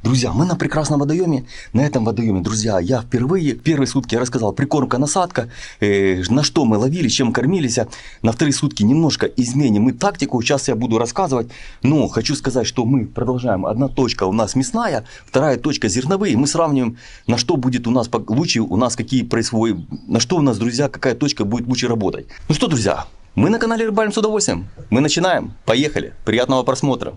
Друзья, мы на прекрасном водоеме. На этом водоеме, друзья, я впервые, первые сутки я рассказал, прикормка, насадка, на что мы ловили, чем кормились. На вторые сутки немножко изменим мы тактику, сейчас я буду рассказывать. Но хочу сказать, что мы продолжаем. Одна точка у нас мясная, вторая точка зерновые. Мы сравниваем, на что будет у нас лучше, у нас какие происходят, на что у нас, друзья, какая точка будет лучше работать. Ну что, друзья, мы на канале Рыбалим с удовольствием. Мы начинаем. Поехали. Приятного просмотра.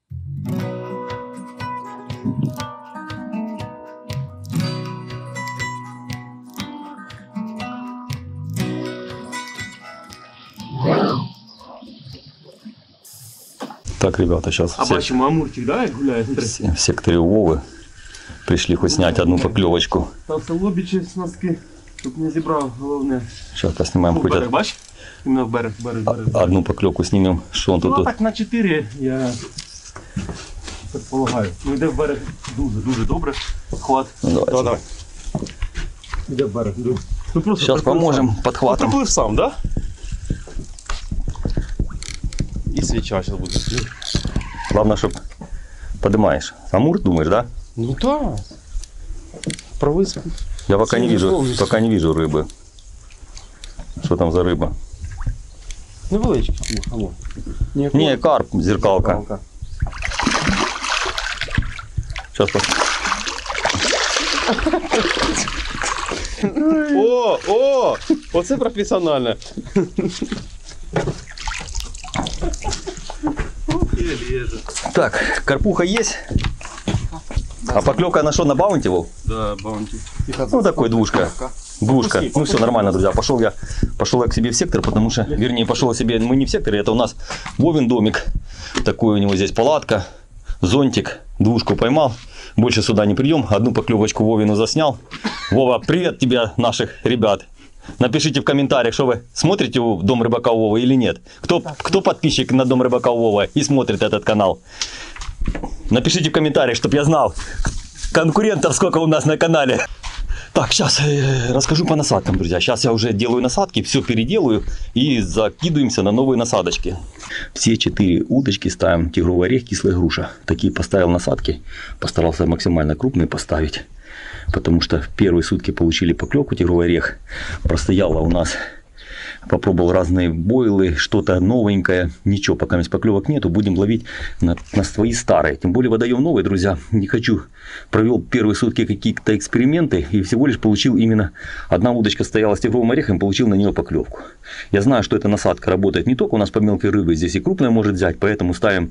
Так, ребята, сейчас бачимо амурчик, да, гуляет? в секторе Вовы пришли хоть снять одну поклевочку. Там лобічі носки, щоб не зібрав, головне. Сейчас поснимаем хоть берег, бач? Іменно в берег. одну поклевку снимем. Что он тут? Ну так на 4 я предполагаю. Ну йде в берег дуже добре. Хват. Ну, давай. Йде в берег. Ну, Сейчас поможем подхватом. Приплив сам, да? И свеча сейчас будет. Главное, чтобы поднимаешь. Амур, думаешь, да? Ну да. Провыс. Я пока не вижу рыбы. Что там за рыба? Невеличкий. Не, карп, зеркалка. Сейчас О! Оце професіонально. Так, карпуха есть? А поклевка на что, на баунти, Вов? Да, баунти. Ну такой двушка. Двушка. Ну все нормально, друзья. Пошел я к себе в сектор, потому что, вернее, пошел я себе, мы не в секторе, это у нас Вовин домик. Такой у него здесь палатка, зонтик, двушку поймал. Больше сюда не придем. Одну поклевочку Вовину заснял. Вова, привет тебе, наших ребят. Напишите в комментариях, что вы смотрите Дом Рыбака Вова или нет. Кто подписчик на Дом Рыбака Вова и смотрит этот канал. Напишите в комментариях, чтобы я знал конкурентов сколько у нас на канале. Так, сейчас расскажу по насадкам, друзья. Сейчас я уже делаю насадки, все переделаю и закидываемся на новые насадочки. Все 4 удочки ставим тигровый орех, кислая груша. Такие поставил насадки, постарался максимально крупные поставить. Потому что в первые сутки получили поклевку тигровый орех. Простояла у нас, попробовал разные бойлы, что-то новенькое. Ничего, пока поклевок нету, будем ловить на свои старые. Тем более водоем новый, друзья. Не хочу. Провел первые сутки какие-то эксперименты и всего лишь получил именно одна удочка стояла с тигровым орехом, получил на нее поклевку. Я знаю, что эта насадка работает не только у нас по мелкой рыбе, здесь и крупная может взять, поэтому ставим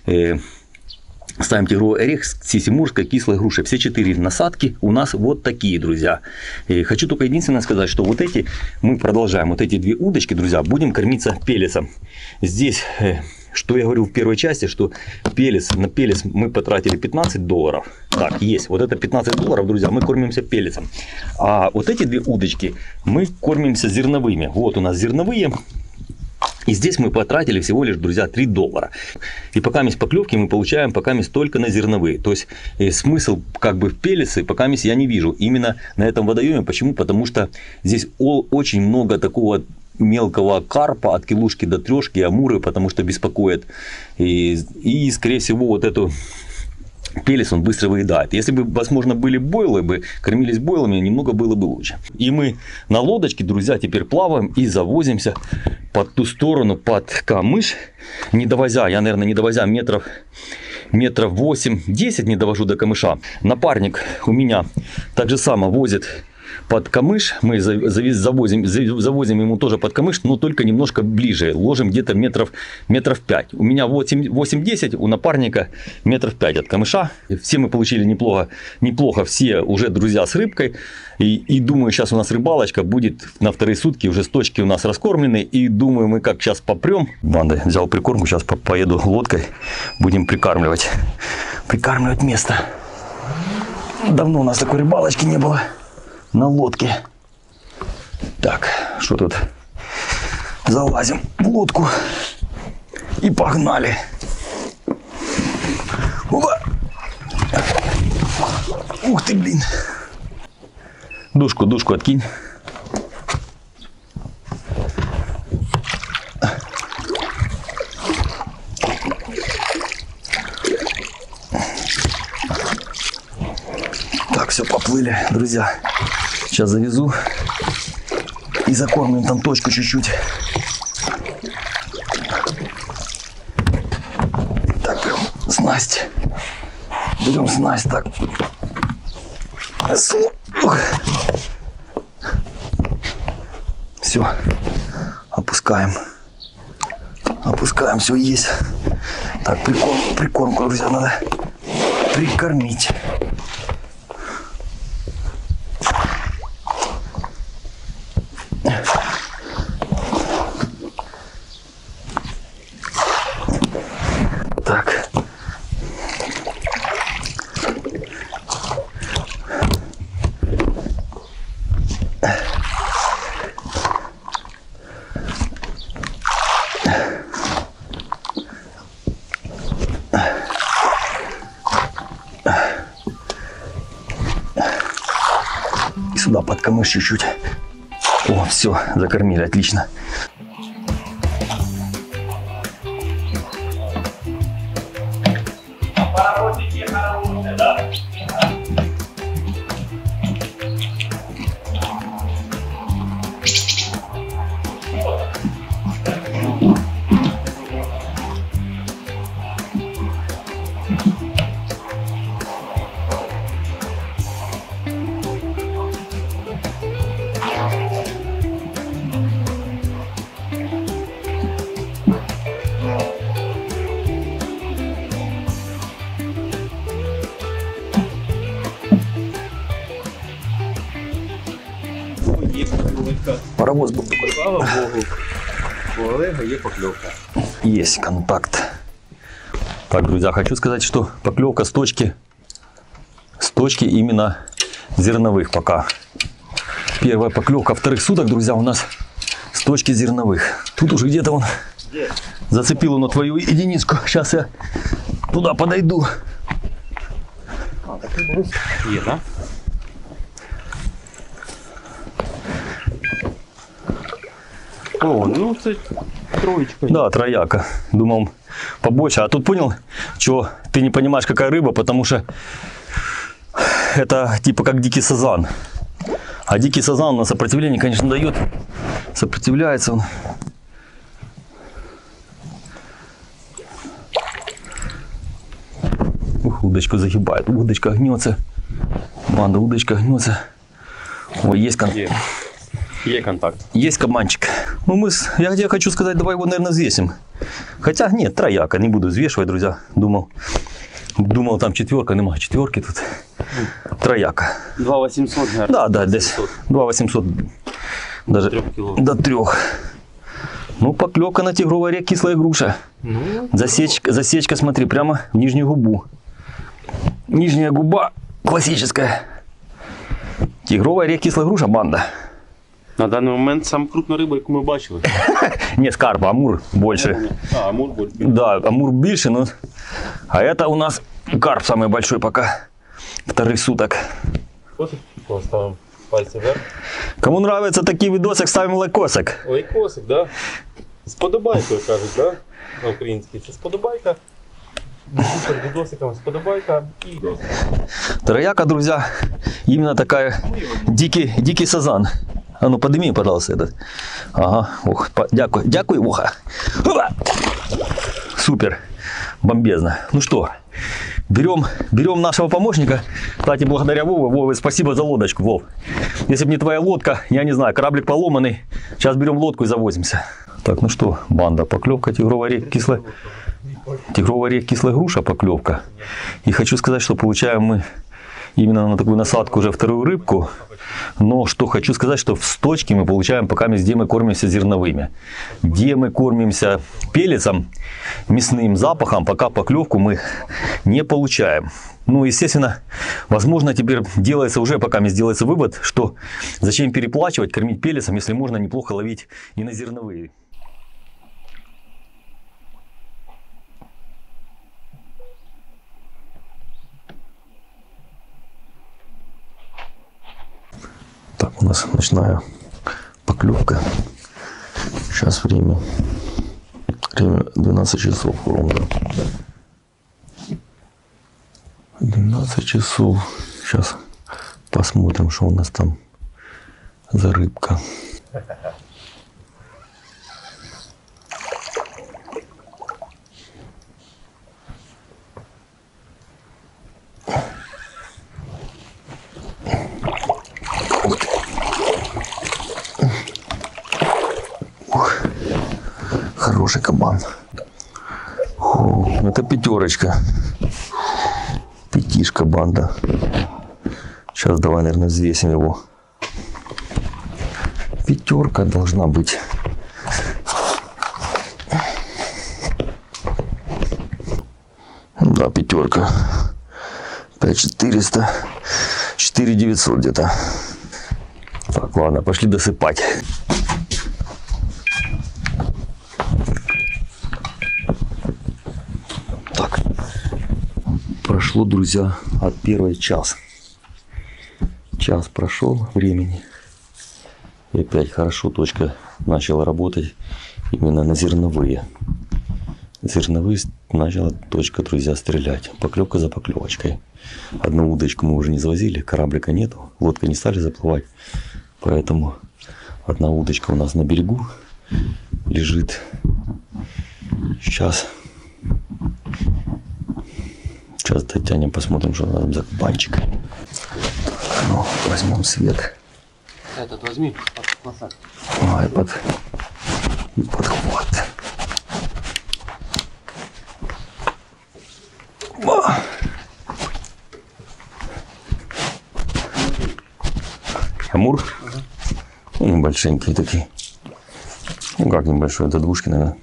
тигровый орех с сисимурской кислой грушей. Все 4 насадки у нас вот такие, друзья. И хочу только единственное сказать, что вот эти мы продолжаем. Вот эти 2 удочки, друзья, будем кормиться пелесом. Здесь, что я говорил в первой части, что на пелес мы потратили $15. Так, есть. Вот это $15, друзья, мы кормимся пелесом. А вот эти 2 удочки мы кормимся зерновыми. Вот у нас зерновые. И здесь мы потратили всего лишь, друзья, $3. И пока есть поклевки мы получаем пока есть только на зерновые. То есть смысл как бы в пелесы пока есть я не вижу. Именно на этом водоеме. Почему? Потому что здесь очень много такого мелкого карпа от килушки до трешки, амуры, потому что беспокоит. И скорее всего вот эту пелес он быстро выедает. Если бы, возможно, были бойлы, кормились бойлами, немного было бы лучше. И мы на лодочке, друзья, теперь плаваем и завозимся под ту сторону, под камыш, не довозя, я, наверное, не довозя метров 8-10 не довожу до камыша. Напарник у меня так же само возит под камыш, мы завозим ему тоже под камыш, но только немножко ближе, ложим где-то метров 5. У меня 8-10, у напарника метров 5 от камыша. Все мы получили неплохо все уже, друзья, с рыбкой. И думаю, сейчас у нас рыбалочка будет на вторые сутки, уже с точки у нас раскормлены. И думаю, мы как сейчас попрем. Ладно, взял прикормку, сейчас поеду лодкой, будем прикармливать место. Давно у нас такой рыбалочки не было. На лодке. Так, что тут? Залазим в лодку и погнали. Опа! Ух ты, блин. Душку откинь. все, поплыли, друзья. Сейчас завезу и закормим там точку чуть-чуть. Так, прям снасть. Берем снасть, так. Все, опускаем. Опускаем, все есть. Так, прикормку, друзья, надо прикормить. Так. И сюда под камыш чуть-чуть. О, все, закормили, отлично. Паровоз был такой. Слава Богу, у Олега є покльовка. Есть контакт. Так, друзья, хочу сказать, что поклевка с точки именно зерновых пока. Первая поклевка вторых суток, друзья, у нас с точки зерновых. Тут уже где-то он зацепил на твою единицку. Сейчас я туда подойду. Є, так? О, ну це троечка. Да, трояка. Думал побольше. А тут понял, что ты не понимаешь, какая рыба, потому что это типа как дикий сазан. А дикий сазан на сопротивление, конечно, дает. Сопротивляется он. Ух, удочку загибает. Удочка гнется. Банда, удочка гнется. Ой, есть контакт. Є контакт. Есть кабанчик. Ну, я хочу сказать, давай его, наверное, взвесим. Хотя нет, трояка, не буду взвешивать, друзья. Думал там четверка, нема четверки тут. Трояка. 2800, наверное. Да, здесь 2800. Даже 3 кило. до 3. Ну, поклевка на тигровой реке кислая груша. Ну, Засечка, смотри, прямо в нижнюю губу. Нижняя губа классическая. Тигровая реке кислая груша, банда. на даний момент сам крупна риба, яку ми бачили. Не скарпа, амур больше. А, амур больше. Да, амур больше, но... А это у нас карп самый большой пока. Вторых суток. Косик поставим пальцы вверх. Кому нравятся такие видосы, ставим лайкосик. Лайкосик, да? З подобайкою кажуть, да? На українській. Це сподобайка. Під відосиком сподобайка і відосик. Трояка, друзья, именно такая дикий сазан. А ну подними, пожалуйста, этот. Ага, ох, дякую, дякую, уха. Супер, бомбезно. Ну что, берем нашего помощника. Кстати, благодаря Вове, спасибо за лодочку, Вов. Если бы не твоя лодка, я не знаю, кораблик поломанный. Сейчас берем лодку и завозимся. Так, ну что, банда, поклевка, тигровая река кислая груша, поклевка. И хочу сказать, что получаем мы именно на такую насадку уже вторую рыбку. Но что хочу сказать, что в точке мы получаем пока где мы кормимся зерновыми. Где мы кормимся пеллетсом, мясным запахом, пока поклевку мы не получаем. Ну, естественно, возможно, теперь делается уже, пока делается вывод, что зачем переплачивать, кормить пеллетсом, если можно неплохо ловить и на зерновые. Так, у нас ночная поклевка. Сейчас время 12 часов ровно. 12 часов. Сейчас Посмотрим, что у нас там за рыбка. Ух, хороший кабан. Фу, это пятерочка. Пятишка банда. Сейчас давай, наверное, взвесим его. Пятерка должна быть. Да, пятерка. 5400. 4900 где-то. Так, ладно, пошли досыпать. Так. Прошло, друзья, от первой час. Час прошел времени. И опять хорошо точка начала работать именно на зерновые. Зерновые начала точка, друзья, стрелять. Поклевка за поклевочкой. Одну удочку мы уже не завозили, кораблика нету, лодка не стали заплывать. Поэтому одна удочка у нас на берегу лежит. Сейчас дотянем, посмотрим, что там за кабанчик. Ну, возьмем свет. Этот возьми, подхват. Ай, подхват. Амур? Ага. Небольшенькие такие. Ну как небольшой, это двушки, наверное.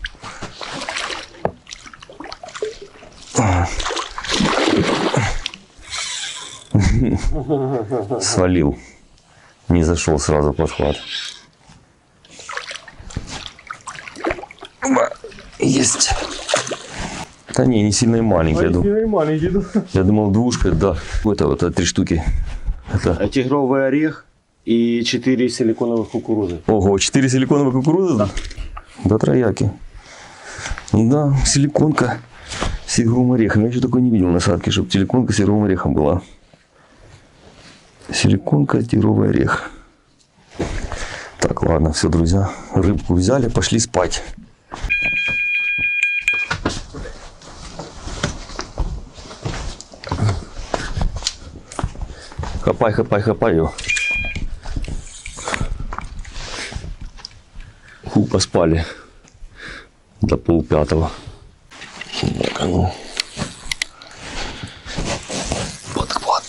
Свалил. Не зашел сразу подхват. Есть. Да не сильно и маленький. Я думал двушка, да. Это 3 штуки. Это... Тигровый орех и 4 силиконовых кукурузы. Ого, 4 силиконовых кукурузы? Да. Да, трояки. Да, силиконка с тигровым орехом. Я еще такой не видел насадки, чтобы силиконка с тигровым орехом была. Силиконка, тигровый орех. Так, ладно, все, друзья. Рыбку взяли, пошли спать. Хапай ее. Фу, поспали. До 4:30. Ну. Подхват.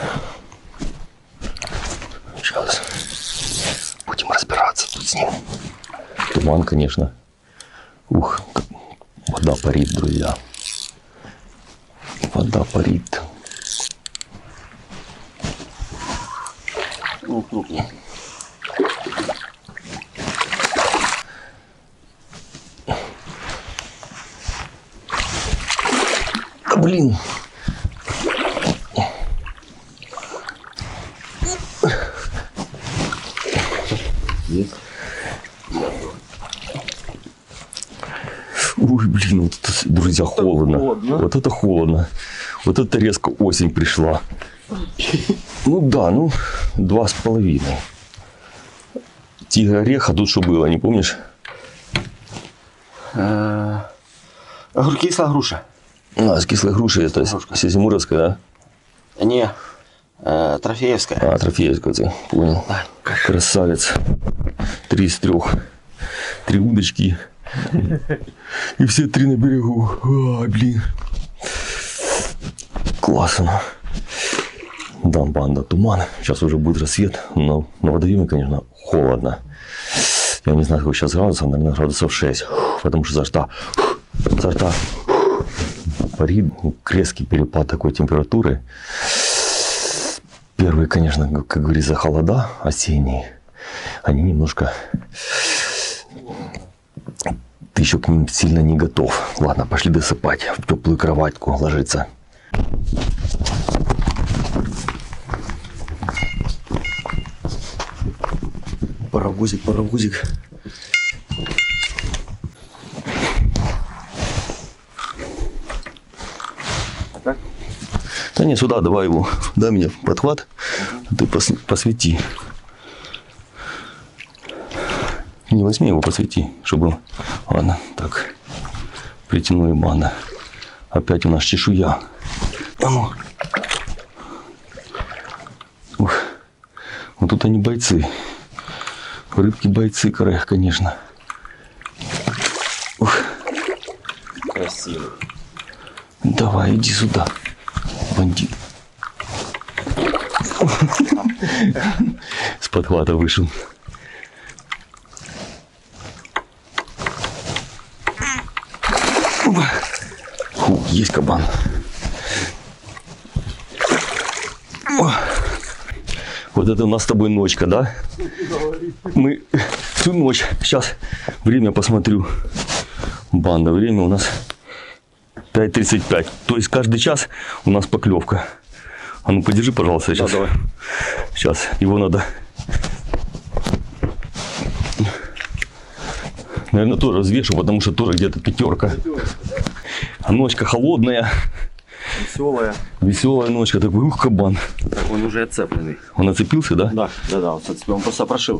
Сейчас будем разбираться тут с ним. Туман, конечно. Ух, вода парит, друзья. Вода парит. Ну, крупный. Да блин. Есть. Ой, блин, вот это, друзья, холодно. Вот это холодно. Вот это резко осень пришла. Ну да, 2,5. Тигр орех, а тут что было, не помнишь? Кислая груша. А, с кислой грушей, это Сизимуровская, да? Не, Трофеевская. А, Трофеевская, ты понял. Красавец. 3 из 3. 3 удочки. И все 3 на берегу. Ай, блин. Классно. Да, банда, туман. Сейчас уже будет рассвет. Но на водоеме, конечно, холодно. Я не знаю, сколько сейчас градусов. Наверное, градусов 6. Потому что за рта парит. Резкий перепад такой температуры. Первые, конечно, как говорится, холода осенние. Они немножко... Ты еще к ним сильно не готов. Ладно, пошли досыпать. В теплую кроватку ложиться. Паровозик. Так? Да не, сюда, давай его. Дай мне подхват. Ты посвети. Не возьми его, посвети, чтобы... Ладно, так. Притянули банда. Опять у нас чешуя. А ну. Ух. Вот тут они бойцы. Рыбки бойцы, конечно. Ух. Красивый. Давай, иди сюда, бандит. С подхвата вышел. Фу, есть кабан. Вот это у нас с тобой ночка, да? Мы всю ночь. Сейчас время посмотрю. Банда, время у нас 5:35. То есть каждый час у нас поклевка. А ну подержи, пожалуйста, сейчас. Да, давай. Сейчас его надо, наверное, тоже взвешу, потому что тоже где-то 5. А ночка холодная. Веселая. Веселая ночка. Такой, ух, кабан. Так, он уже отцепленный. Он оцепился, да? Да, он отцепил. Он просто прошил.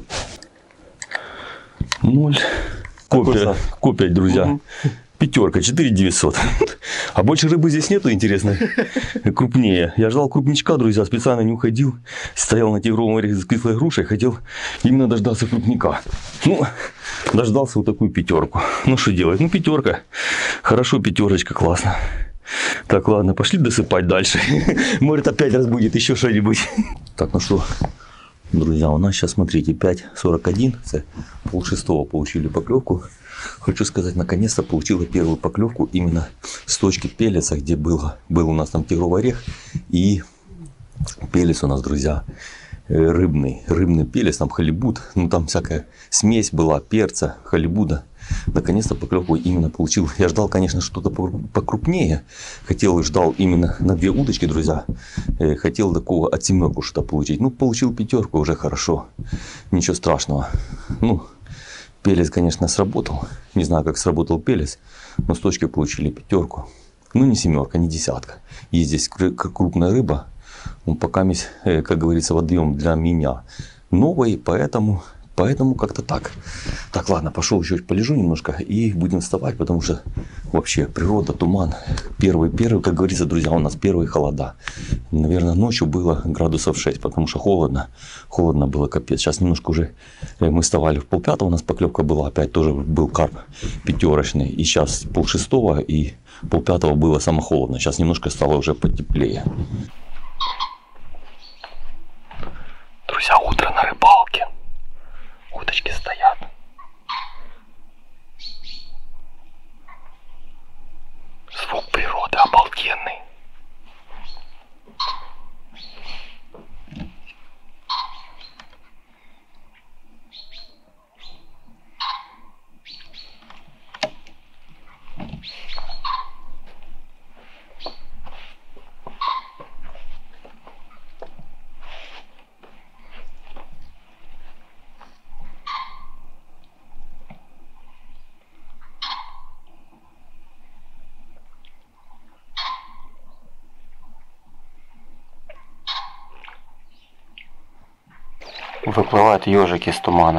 0. Копия, друзья. Угу. 5, 4900. А больше рыбы здесь нету, интересно. Крупнее. Я ждал крупничка, друзья, специально не уходил. Стоял на тигровом орех с кислой грушей, хотел именно дождаться крупника. Ну, дождался вот такую 5. Ну, что делать? Ну, 5. Хорошо, 5, классно. Так, ладно, пошли досыпать дальше. Может, опять разбудит еще что-нибудь. Так, ну что, друзья, у нас сейчас, смотрите, 5:41. Это 5:30 получили поклевку. Хочу сказать, наконец-то получила первую поклевку именно с точки пелеса, где был у нас там тигровый орех. И пелес у нас, друзья, рыбный пелес, там халибут. Ну, там всякая смесь была, перца, халибуда. Наконец-то поклевку именно получил. Я ждал, конечно, что-то покрупнее. Ждал именно на 2 удочки, друзья. Хотел такого от 7 что-то получить. Ну, получил 5, уже хорошо. Ничего страшного. Ну, пелес, конечно, сработал. Не знаю, как сработал пелес. Но с точки получили 5. Ну, не 7, не 10. Есть здесь крупная рыба. Ну, пока, как говорится, водоем для меня новый, поэтому как-то так. Так, ладно, пошел еще полежу немножко и будем вставать, потому что вообще природа, туман. Первый, как говорится, друзья, у нас первые холода. Наверное, ночью было градусов 6, потому что холодно. Холодно было, капец. Сейчас немножко уже мы вставали в 5:30, у нас поклевка была, опять тоже был карп 5. И сейчас 5:30 и 5:30 было самое холодно. Сейчас немножко стало уже потеплее. Друзья, утро на рыбалке. Удочки стоят. Звук природы обалденный. Выплывают ежики из тумана.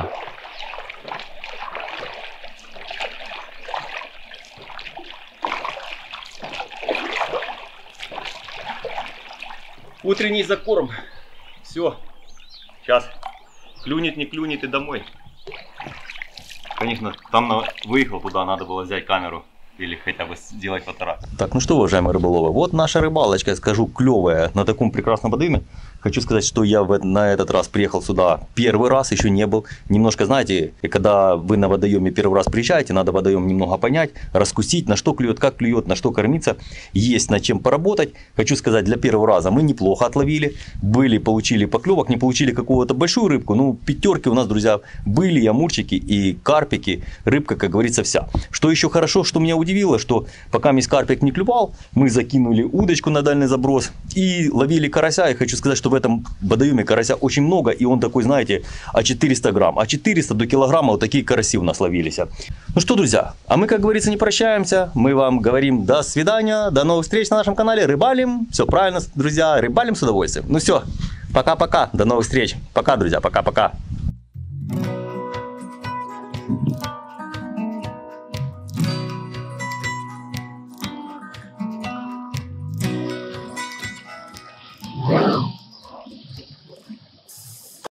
Утренний закорм. Все. Сейчас клюнет, не клюнет и домой. Конечно, там выехал туда, надо было взять камеру. Или хотя бы сделать фотографию. Так, ну что, уважаемые рыболовы, вот наша рыбалочка, скажу, клевая на таком прекрасном водоеме. Хочу сказать, что я на этот раз приехал сюда первый раз, еще не был. Немножко, знаете, когда вы на водоеме первый раз приезжаете, надо водоем немного понять, раскусить, на что клюет, как клюет, на что кормиться. Есть над чем поработать. Хочу сказать, для первого раза мы неплохо отловили. Получили поклевок, не получили какую-то большую рыбку. Ну, 5 у нас, друзья, были и амурчики, и карпики. Рыбка, как говорится, вся. Что еще хорошо, что меня удивило, что пока карпик не клювал, мы закинули удочку на дальний заброс и ловили карася. И хочу сказать, что в этом водоеме карася очень много, и он такой, знаете, 400 грамм. 400 до килограмма вот такие караси у нас ловились. Ну что, друзья, а мы, как говорится, не прощаемся. Мы вам говорим до свидания, до новых встреч на нашем канале. Рыбалим. Все правильно, друзья, рыбалим с удовольствием. Ну все, Пока-пока. До новых встреч. Пока, друзья. Пока-пока.